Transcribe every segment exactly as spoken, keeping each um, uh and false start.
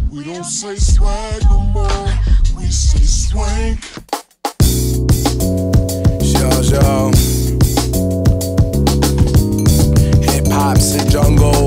We don't say swag no more, we say swank. Yo, yo. Hip hop's the jungle.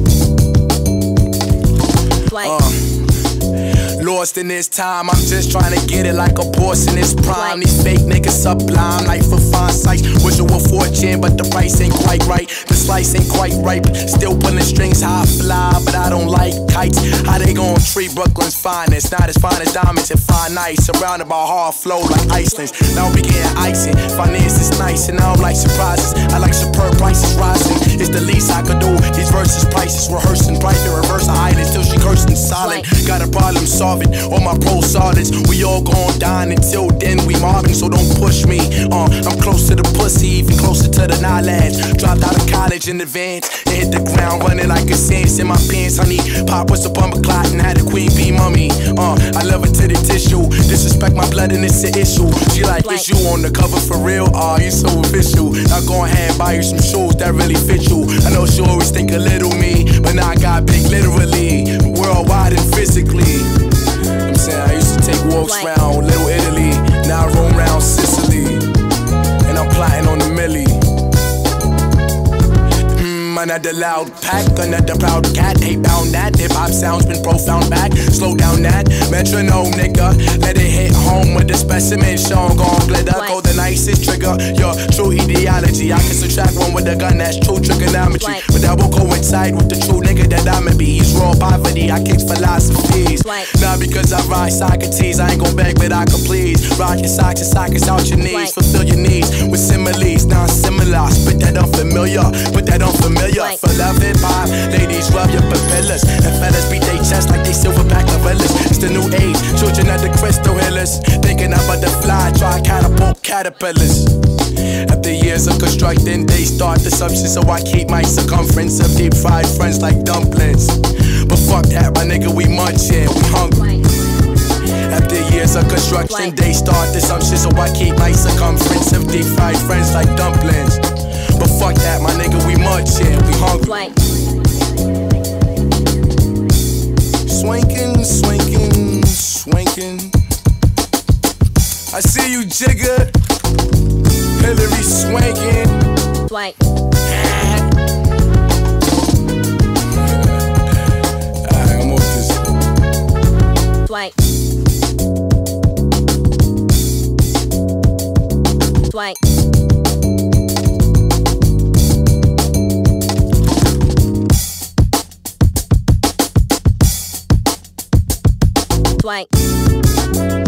Uh. Lost in this time, I'm just trying to get it like a horse in its prime. These fake niggas sublime, like for fine sights. Wish it were fortune, but the price ain't quite right. The slice ain't quite ripe. Still pulling strings, how I fly, but I don't like kites. How they gon' treat Brooklyn's finest? Not as fine as diamonds and fine ice. Surrounded by hard flow like Iceland's. Now we getting icing. Finance is nice, and I don't like surprises. I like superb prices rising. It's the least I could do. These verses prices rehearsing. Price in reverse, I hide it till she cursing silent. Got a problem solving. All my pro solids, we all gon' dine. Until then we mobbing, so don't push me. Uh, I'm close to the pussy, even closer to the knowledge. Dropped out of college in advance and hit the ground running like a sense in my pants, honey. Pop was a bumper clot and had a queen bee mummy. Uh, I love her to the tissue. Disrespect my blood and it's an issue. She like, is you on the cover for real? Aw, uh, you so official. Now go ahead and buy you some shoes that really fit you. I know she always think a little me, but now I got big literally, worldwide and physically. I'm saying I used to take walks round Little Italy. Now I roam round Sicily, and I'm plotting on the millie. Another loud pack, another proud cat. Hate bound that, hip-hop sounds been profound back. Slow down that, metronome nigga. Let it hit home with the specimen shown. Gon' glitter, go the nicest trigger. Your true ideology, I can subtract one with a gun, that's true trigonometry. But that will coincide with the true nigga that I'ma be. He's raw poverty, I kick philosophies. Not because I ride Socrates, I ain't gon' beg but I can please. Rock your socks and sockets out your knees. Fulfill your needs with similes, non-similar. Spit that unfamiliar, put that unfamiliar. For love and pop, ladies rub your papillas, and fellas beat they chest like they silverback gorillas. It's the new age, children of the crystal healers. Thinking of butterfly, try catapult caterpillars. After years of constructing, they start the substance, so I keep my circumference of deep fried friends like dumplings. But fuck that, my nigga, we munchin', we hungry. After years of construction, they start the assumption, so I keep my circumference of deep fried friends like dumplings. But fuck that, my nigga, we munchin', we hungry. Swankin', swankin', swankin'. I see you, Jigga. Hilary swankin'. Swank. Alright, I'm off this. Swank. Swank. Swank.